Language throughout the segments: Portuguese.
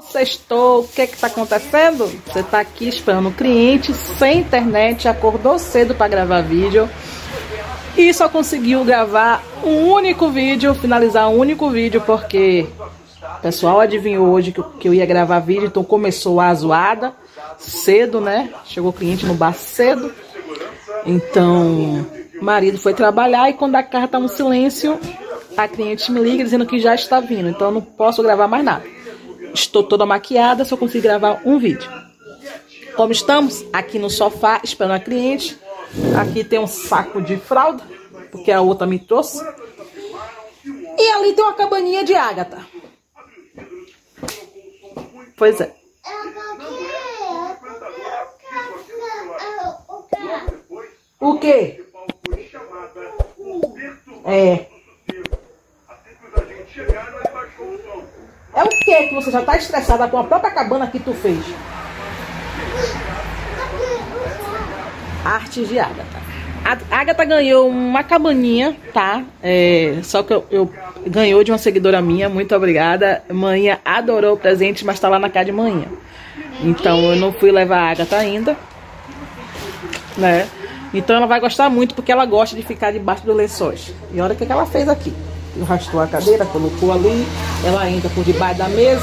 sextou, o que que tá acontecendo? Você tá aqui esperando o cliente, sem internet, acordou cedo para gravar vídeo e só conseguiu gravar um único vídeo, finalizar um único vídeo, porque o pessoal adivinhou hoje que eu ia gravar vídeo, então começou a zoada cedo, né? Chegou o cliente no bar cedo, então o marido foi trabalhar e quando a casa tá no silêncio, a cliente me liga dizendo que já está vindo, então eu não posso gravar mais nada. Estou toda maquiada, só consigo gravar um vídeo. Como estamos aqui no sofá esperando a cliente, aqui tem um saco de fralda, porque a outra me trouxe. E ali tem uma cabaninha de Ágata. Pois é. O quê? É. É o que você já tá estressada com a própria cabana que tu fez? Artes de Ágata. A Ágata ganhou uma cabaninha, tá? Só que eu ganhou de uma seguidora minha, muito obrigada. Manhã adorou o presente, mas tá lá na casa de manhã. Então eu não fui levar a Ágata ainda, né? Então ela vai gostar muito, porque ela gosta de ficar debaixo dos lençóis. E olha o que ela fez aqui. Arrastou a cadeira, colocou ali. Ela entra por debaixo da mesa.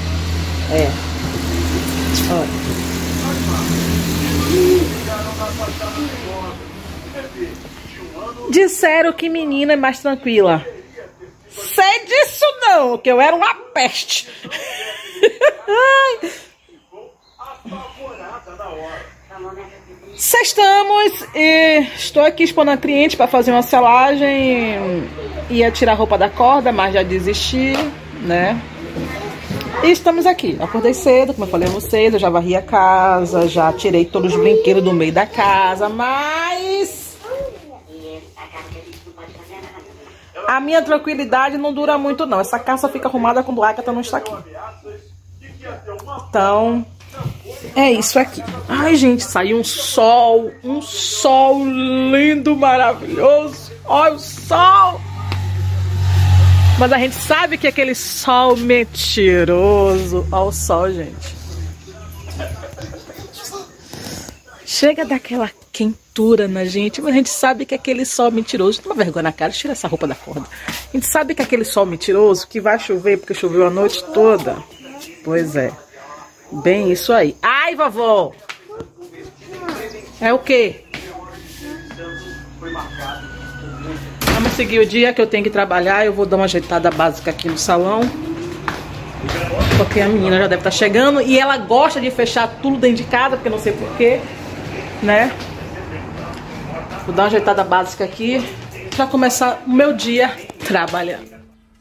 Olha. Disseram que menina é mais tranquila. Sei disso não, que eu era uma peste. Sextamos e estou aqui expondo a cliente para fazer uma selagem. Ia tirar a roupa da corda, mas já desisti, né? E estamos aqui. Acordei cedo, como eu falei a vocês, eu já varri a casa, já tirei todos os brinquedos do meio da casa, mas a minha tranquilidade não dura muito não. Essa casa fica arrumada quando a Ágata não está aqui. Então, é isso aqui. Ai, gente, saiu um sol lindo, maravilhoso. Olha o sol! Mas a gente sabe que é aquele sol mentiroso. Olha o sol, gente. Chega daquela quentura na gente, mas a gente sabe que é aquele sol mentiroso. Toma vergonha na cara, tira essa roupa da corda. A gente sabe que é aquele sol mentiroso, que vai chover, porque choveu a noite toda. Pois é. Bem isso aí. Ai, vovó! É o quê? Vamos seguir o dia que eu tenho que trabalhar. Eu vou dar uma ajeitada básica aqui no salão, porque a menina já deve estar chegando. E ela gosta de fechar tudo dentro de casa, porque não sei porquê, né? Vou dar uma ajeitada básica aqui para começar o meu dia trabalhando.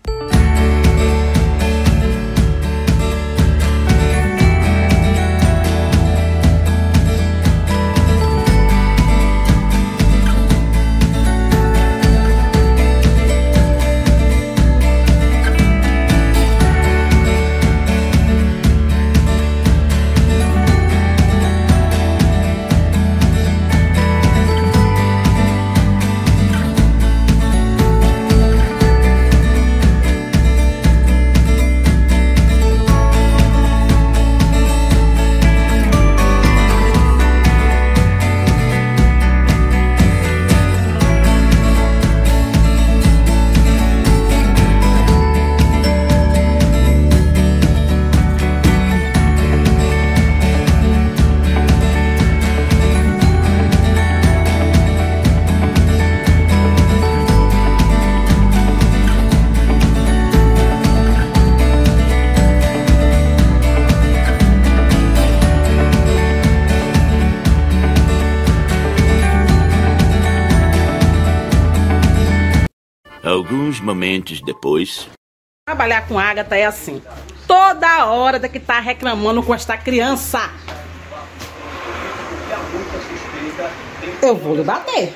Alguns momentos depois... Trabalhar com a Ágata é assim. Toda hora tem que estar reclamando com esta criança. Eu vou lhe bater.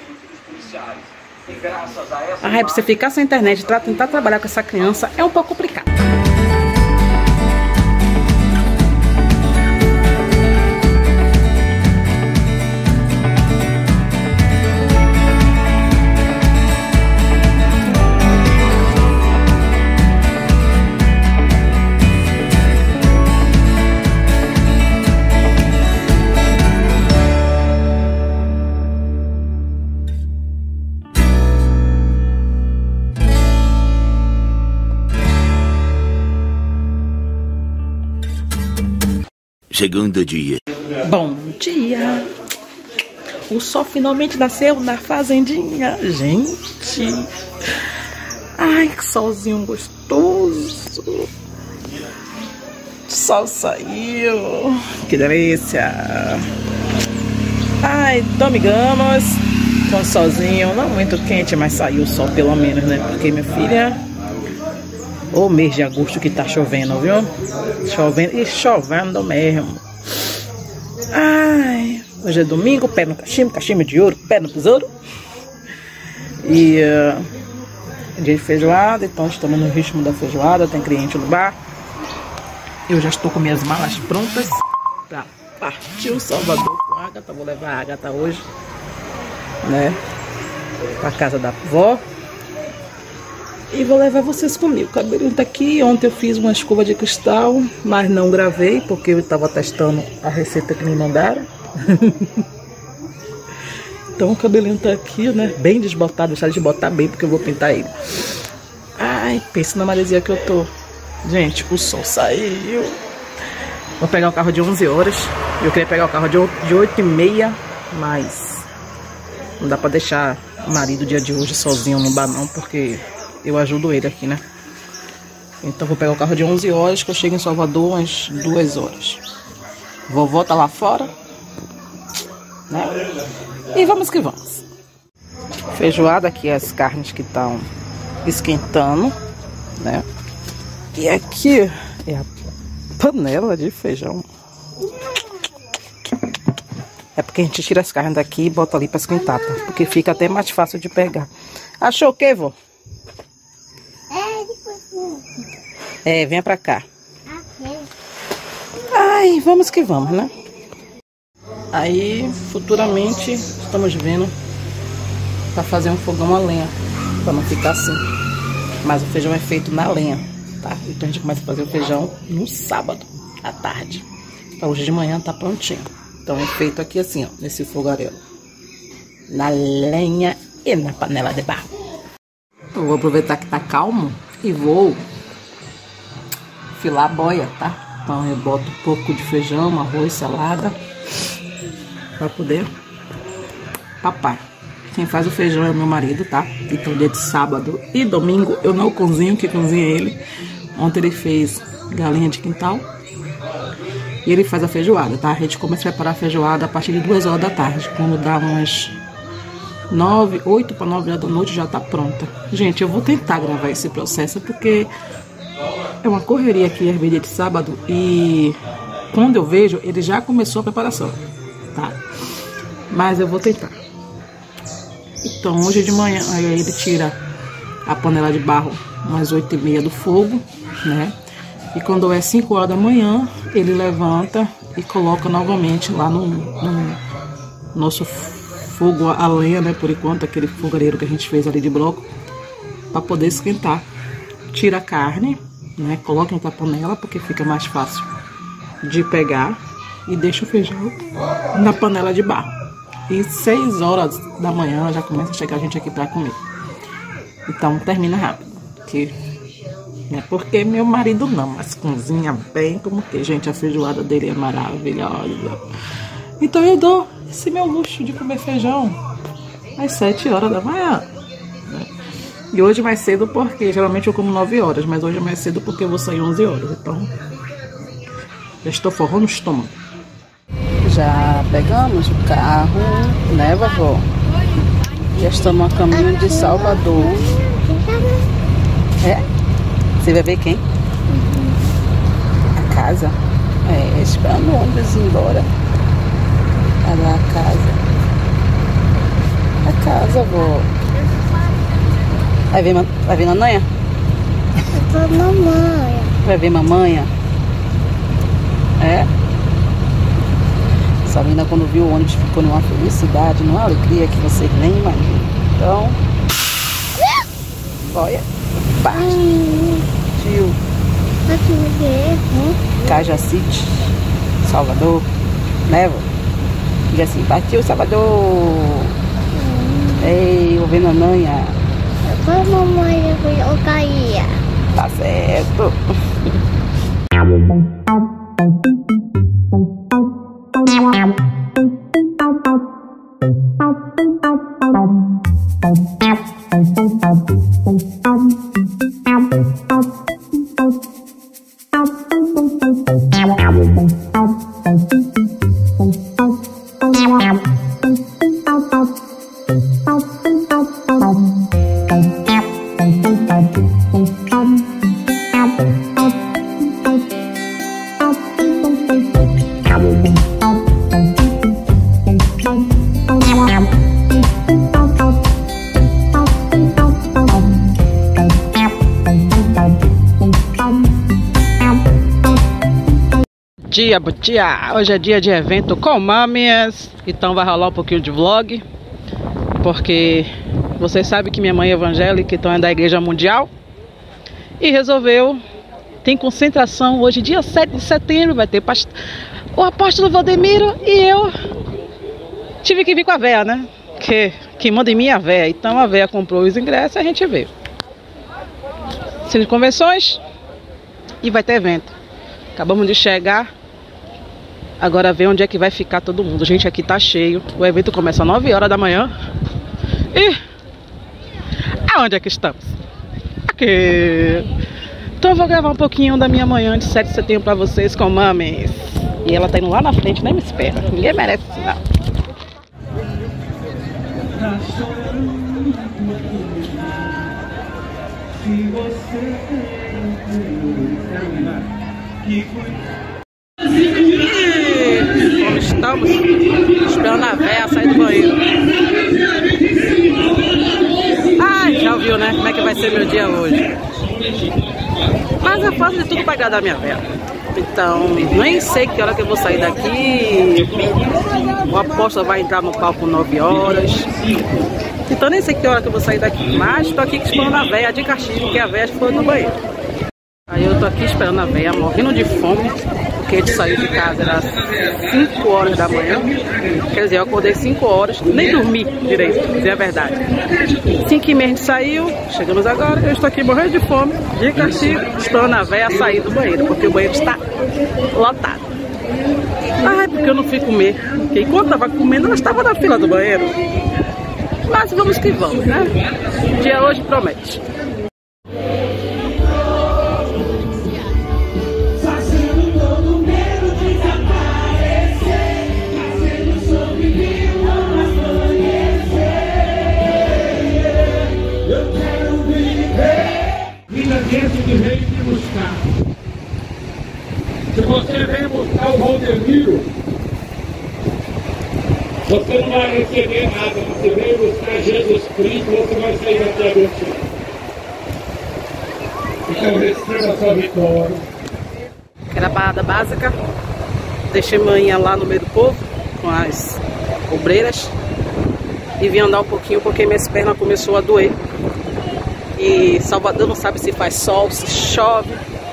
Pra você ficar sem internet e tentar trabalhar com essa criança é um pouco complicado. Segundo dia. Bom dia! O sol finalmente nasceu na fazendinha, gente! Ai, que solzinho gostoso! O sol saiu! Que delícia! Ai, domingamos com o solzinho, não muito quente, mas saiu o sol pelo menos, né? Porque, minha filha, o mês de agosto que tá chovendo, viu? Chovendo e chovendo mesmo. Ai, hoje é domingo, pé no cachimbo, cachimbo de ouro, pé no tesouro. E dia de feijoada, então estamos no ritmo da feijoada, tem cliente no bar. Eu já estou com minhas malas prontas pra partir o Salvador com a Agatha. Vou levar a Agatha hoje, né, pra casa da avó. E vou levar vocês comigo. O cabelinho tá aqui. Ontem eu fiz uma escova de cristal, mas não gravei porque eu estava testando a receita que me mandaram. Então o cabelinho tá aqui, né, bem desbotado. Deixar de botar bem porque eu vou pintar ele. Ai, pensa na maresia que eu tô. Gente, o sol saiu. Vou pegar o carro de 11 horas. Eu queria pegar o carro de 8h30, mas não dá pra deixar o marido dia de hoje sozinho no bar não, porque eu ajudo ele aqui, né? Então vou pegar o carro de 11 horas, que eu chego em Salvador às 2 horas. Vovó tá lá fora, né? E vamos que vamos. Feijoada aqui, as carnes que estão esquentando, né? E aqui é a panela de feijão. É porque a gente tira as carnes daqui e bota ali pra esquentar, tá? Porque fica até mais fácil de pegar. Achou o que, vô? É, venha pra cá. Ai, vamos que vamos, né? Aí, futuramente, estamos vendo pra fazer um fogão a lenha, pra não ficar assim. Mas o feijão é feito na lenha, tá? Então a gente começa a fazer o feijão no sábado, à tarde. Pra hoje de manhã tá prontinho. Então é feito aqui assim, ó, nesse fogareiro. Na lenha e na panela de barro. Eu vou aproveitar que tá calmo e vou filar a boia, tá? Então eu boto um pouco de feijão, arroz, salada, pra poder papar. Quem faz o feijão é o meu marido, tá? Então dia de sábado e domingo eu não cozinho, que cozinha ele. Ontem ele fez galinha de quintal e ele faz a feijoada, tá? A gente começa a preparar a feijoada a partir de 2 horas da tarde. Quando dá umas 8 para 9 horas da noite já tá pronta. Gente, eu vou tentar gravar esse processo porque é uma correria aqui às vezes de sábado e quando eu vejo ele já começou a preparação, tá? Mas eu vou tentar. Então hoje de manhã aí ele tira a panela de barro umas 8h30 do fogo, né? E quando é 5 horas da manhã ele levanta e coloca novamente lá no nosso fogo a lenha, né? Por enquanto, aquele fogareiro que a gente fez ali de bloco, para poder esquentar. Tira a carne, né? Coloca em outra panela porque fica mais fácil de pegar e deixa o feijão na panela de barro. E 6 horas da manhã já começa a chegar a gente aqui para comer. Então termina rápido, porque meu marido não, mas cozinha bem, como que, gente, a feijoada dele é maravilhosa. Então eu dou esse meu luxo de comer feijão às 7 horas da manhã. E hoje mais cedo porque geralmente eu como 9 horas, mas hoje é mais cedo porque eu vou sair 11 horas. Então já estou forrando o estômago. Já pegamos o carro, né, vovó? Já estamos a caminho de Salvador. É? Você vai ver quem? A casa? É, esperando o ônibus ir embora. Olha lá a casa. A casa, vó. Vai ver nananha? Eu vou mamãe. Vai ver mamanha? É? Essa menina quando viu o ônibus ficou numa felicidade, numa alegria que vocês nem imaginam. Então, olha, partiu. Cajacite, Salvador, né, vô? Diz assim, partiu Salvador. Ei, vou ver nananha. Eu vou mamãe, eu caía. Tá certo. Bom dia! Hoje é dia de evento com mames, então vai rolar um pouquinho de vlog, porque vocês sabem que minha mãe é evangélica, então é da Igreja Mundial, e resolveu, tem concentração hoje, dia 7 de setembro, vai ter o apóstolo Valdemiro, e eu tive que vir com a véia, né? Que manda em mim é a véia, então a véia comprou os ingressos e a gente veio. Centro de convenções e vai ter evento. Acabamos de chegar. Agora ver onde é que vai ficar todo mundo. Gente, aqui tá cheio. O evento começa às 9 horas da manhã. E aonde é que estamos? Aqui. Então eu vou gravar um pouquinho da minha manhã de 7 de setembro pra vocês com mames. E ela tá indo lá na frente, nem me espera. Ninguém merece isso não. Como estamos esperando a véia sair do banheiro. Ai, já ouviu, né? Como é que vai ser meu dia hoje. Mas eu faço de tudo pra agradar a minha véia. Então, nem sei que hora que eu vou sair daqui. O apóstolo vai entrar no palco 9 horas. Então nem sei que hora que eu vou sair daqui. Mas tô aqui esperando a véia de castigo, porque a véia foi no banheiro. Aí eu tô aqui esperando a véia, morrendo de fome, porque a gente saiu de casa, era às 5 horas da manhã. Quer dizer, eu acordei 5 horas, nem dormi direito, pra dizer a verdade. 5h30 a gente saiu, chegamos agora, eu estou aqui morrendo de fome, de castigo, esperando a véia sair do banheiro, porque o banheiro está lotado. Ai, porque eu não fui comer, porque enquanto eu estava comendo, eu estava na fila do banheiro. Mas vamos que vamos, né? O dia hoje promete. Dentro que veio me buscar. Se você vem buscar o Valdemiro, você não vai receber nada. Você veio buscar Jesus Cristo, você vai sair daqui abençoado. Então receba a sua vitória. Era a parada básica. Deixei manhã lá no meio do povo com as obreiras e vim andar um pouquinho porque minhas pernas começou a doer. E Salvador não sabe se faz sol, se chove.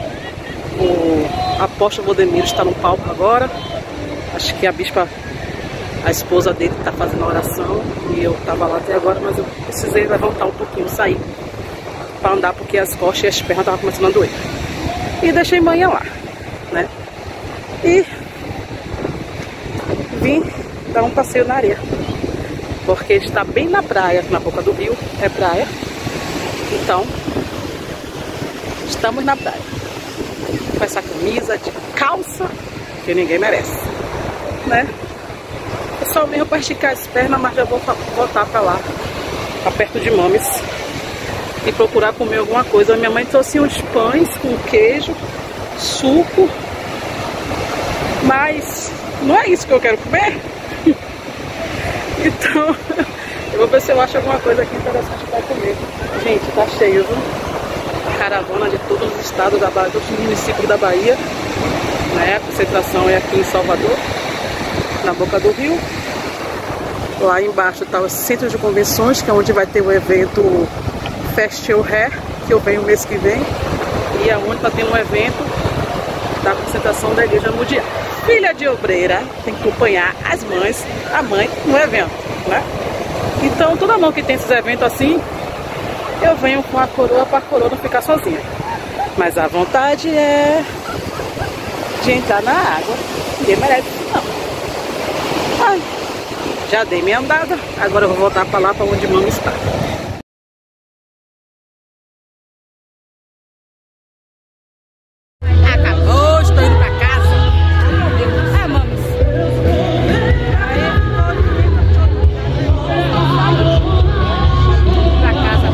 O apóstolo Valdemiro está no palco agora. Acho que a bispa, a esposa dele, está fazendo a oração. E eu estava lá até agora, mas eu precisei levantar um pouquinho, sair para andar, porque as costas e as pernas estavam começando a doer. E deixei manhã lá, né? E vim dar um passeio na areia, porque está bem na praia, na boca do rio, é praia. Então, estamos na praia, com essa camisa de calça, que ninguém merece, né? É só mesmo para esticar as pernas, mas já vou voltar para lá, para perto de mames, e procurar comer alguma coisa. Minha mãe trouxe uns pães com queijo, suco, mas não é isso que eu quero comer. Então, eu vou ver se eu acho alguma coisa aqui interessante para comer. Gente, tá cheio, viu? A caravana de todos os estados da Bahia, todos os municípios da Bahia, né? A concentração é aqui em Salvador, na boca do rio. Lá embaixo tá o centro de convenções, que é onde vai ter o evento Festival Hair, que eu venho mês que vem. E é onde tá tendo um evento da concentração da Igreja Mundial. Filha de obreira tem que acompanhar as mães, a mãe no evento, né? Então, toda mão que tem esses eventos assim, eu venho com a coroa para a coroa não ficar sozinha. Mas a vontade é de entrar na água. Ninguém merece isso, não. Ai, já dei minha andada, agora eu vou voltar para lá, para onde mama está. Acabou, estou indo para casa. Ah, mamas. Para casa.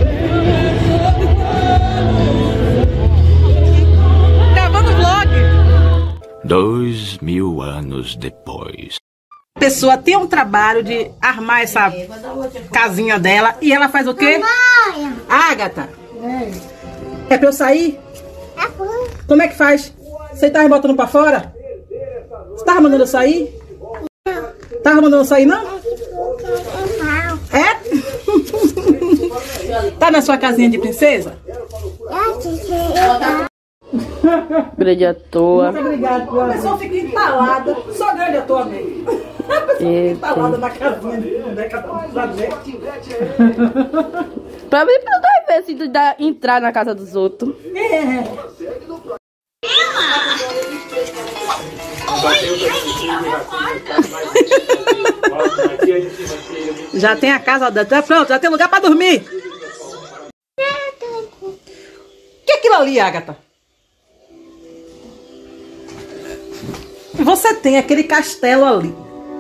Gravando vlog. 2000 anos depois. A pessoa tem um trabalho de armar essa casinha dela e ela faz o quê? Mãe. Agatha, é pra eu sair? É bom. Como é que faz? Você tava botando pra fora? Você tava mandando eu sair? Tava mandando eu sair, não? É? Tá na sua casinha de princesa? Grande à toa. Muito obrigada. A pessoa fica entalada. Só grande à toa mesmo. A pessoa fica entalada na casinha de Pra mim, pra dois vezes de entrar na casa dos outros. Já tem a casa dela. Tá pronto, já tem lugar pra dormir. O que é aquilo ali, Agatha? Você tem aquele castelo ali.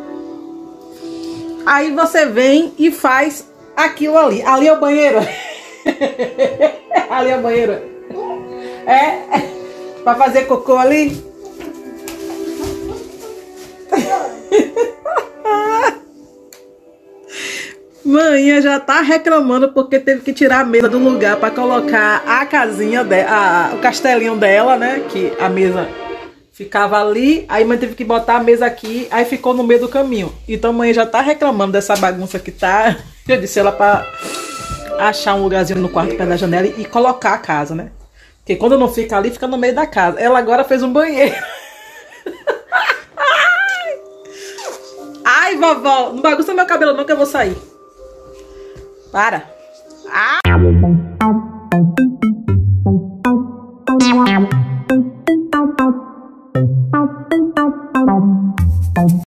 Aí você vem e faz aquilo ali. Ali é o banheiro. Ali é o banheiro. É? Pra fazer cocô ali? Manhã já tá reclamando porque teve que tirar a mesa do lugar pra colocar a casinha dela, o castelinho dela, né? Que a mesa ficava ali, aí mãe teve que botar a mesa aqui, aí ficou no meio do caminho. Então mãe já tá reclamando dessa bagunça que tá. Eu disse ela pra achar um lugarzinho no quarto perto da janela e colocar a casa, né? Porque quando não fica ali, fica no meio da casa. Ela agora fez um banheiro. Ai, vovó, não bagunça meu cabelo não que eu vou sair. Para. Ah!